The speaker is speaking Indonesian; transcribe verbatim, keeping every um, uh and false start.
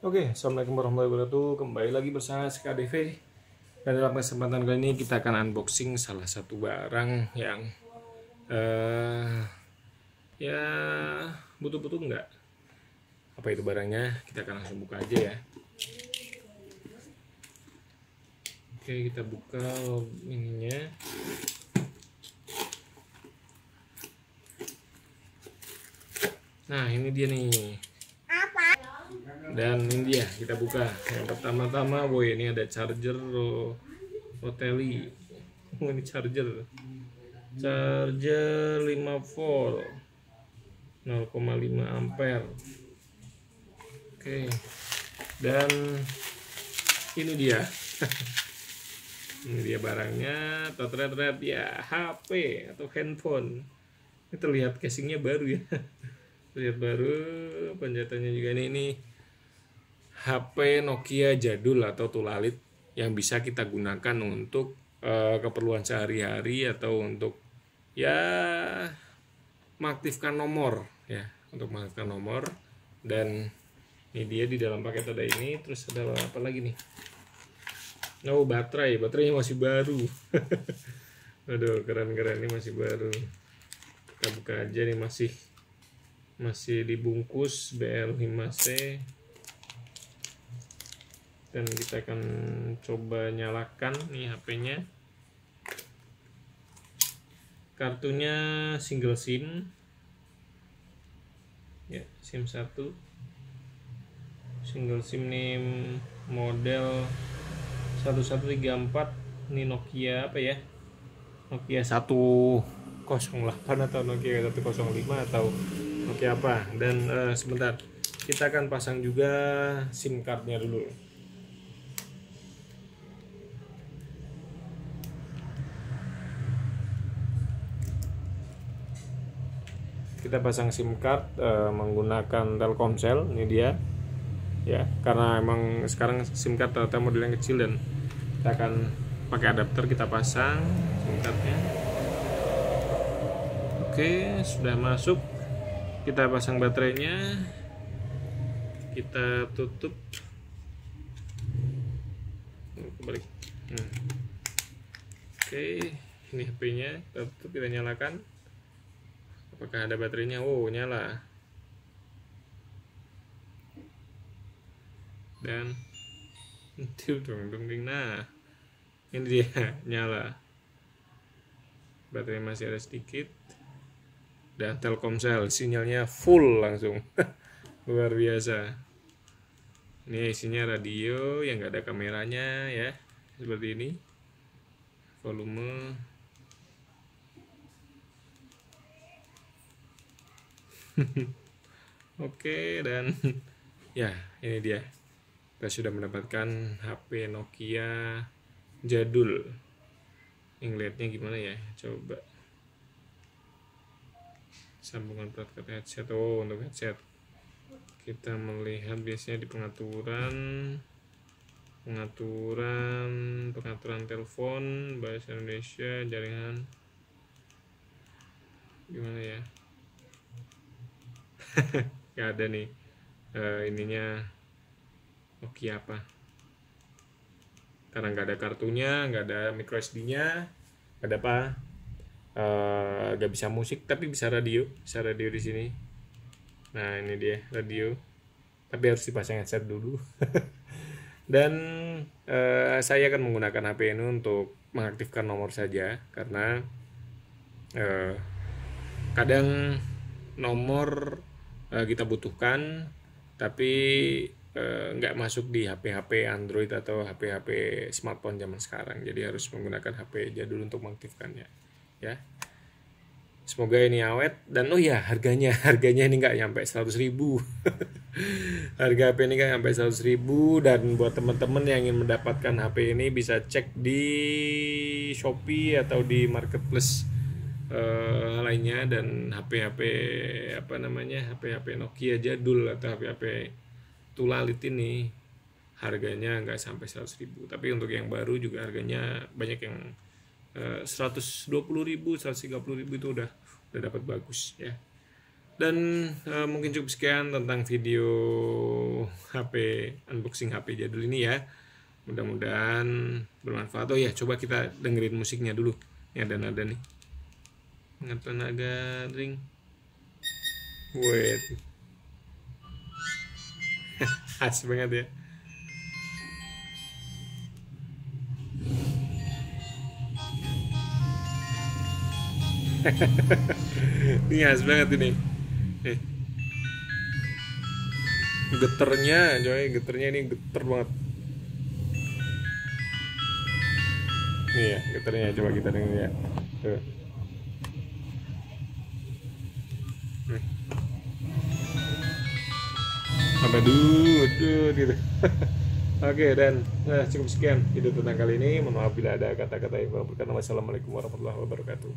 Oke, assalamualaikum warahmatullahi wabarakatuh. Kembali lagi bersama S K D V. Dan dalam kesempatan kali ini kita akan unboxing salah satu barang yang uh, ya butuh-butuh enggak. Apa itu barangnya? Kita akan langsung buka aja ya. Oke, kita buka ininya. Nah, ini dia nih. Dan ini dia, kita buka. Yang pertama-tama, boy, ini ada charger Roteli. Oh, ini charger. Charger lima volt. nol koma lima ampere. Oke. Dan ini dia. Ini dia barangnya. Totret-ret ya, H P atau handphone. Ini terlihat casingnya baru ya. Terlihat baru, penjahatannya juga ini, ini H P Nokia jadul atau tulalit yang bisa kita gunakan untuk uh, keperluan sehari-hari atau untuk ya mengaktifkan nomor ya, untuk mengaktifkan nomor. Dan ini dia di dalam paket ada ini, terus ada apa lagi nih? Oh, baterai, baterainya masih baru. Aduh, keren-keren, ini masih baru. Kita buka aja nih, masih masih dibungkus B L lima C. Dan kita akan coba nyalakan nih H P-nya. Kartunya single SIM ya, SIM satu, single SIM nih, model satu satu tiga empat. Ini Nokia apa ya, Nokia satu nol delapan atau Nokia satu nol lima atau Nokia apa. Dan uh, sebentar, kita akan pasang juga SIM cardnya dulu. Kita pasang SIM card uh, menggunakan Telkomsel. Ini dia ya, karena emang sekarang SIM card ternyata model yang kecil, dan kita akan pakai adapter. Kita pasang SIM cardnya. Oke, sudah masuk. Kita pasang baterainya, kita tutup, kembali. hmm. Oke, ini H P-nya kita tutup, kita nyalakan. Apakah ada baterainya? Oh, nyala. Dan itu dong, dong, nah ini dia, nyala. Baterai masih ada sedikit. Dan Telkomsel sinyalnya full langsung. Luar biasa. Ini isinya radio yang nggak ada kameranya ya, seperti ini. Volume. Oke, dan ya ini dia, kita sudah mendapatkan H P Nokia jadul. Ini ngeliatnya gimana ya, coba sambungan perangkat headset. Oh, untuk headset kita melihat biasanya di pengaturan pengaturan pengaturan telepon bahasa Indonesia, jaringan, gimana ya. Gak ada nih uh, ininya Nokia apa, karena nggak ada kartunya, nggak ada micro S D-nya, nggak ada apa, uh, nggak bisa musik, tapi bisa radio, bisa radio di sini. Nah, ini dia radio, tapi harus dipasang headset dulu. Dan uh, saya akan menggunakan H P ini untuk mengaktifkan nomor saja, karena uh, kadang nomor uh, kita butuhkan tapi nggak uh, masuk di H P H P Android atau H P H P smartphone zaman sekarang. Jadi harus menggunakan H P jadul untuk mengaktifkannya ya. Semoga ini awet. Dan oh ya, harganya harganya ini nggak nyampe seratus ribu. Harga H P ini nggak nyampe seratus ribu. Dan buat teman-teman yang ingin mendapatkan H P ini bisa cek di Shopee atau di marketplace uh, lainnya. Dan H P H P apa namanya, H P H P Nokia jadul atau H P H P tulalit ini harganya nggak sampai seratus ribu. Tapi untuk yang baru juga harganya banyak yang uh, seratus dua puluh ribu, seratus tiga puluh ribu itu udah udah dapat bagus ya. Dan eh, mungkin cukup sekian tentang video H P unboxing H P jadul ini ya. Mudah-mudahan bermanfaat. Oh ya, coba kita dengerin musiknya dulu. Ini ada nada nih. Ngata naga ring. Wait. Asik banget ya. Ini khas banget ini. Eh. Geternya, coy, geternya ini geter banget. Nih ya, geternya coba kita dengerin ya. Tuh. Nih. Sampai dud, dud gitu. Oke, dan nah, cukup sekian video tentang kali ini. Mohon maaf bila ada kata-kata yang kurang berkenan. Wassalamualaikum warahmatullahi wabarakatuh.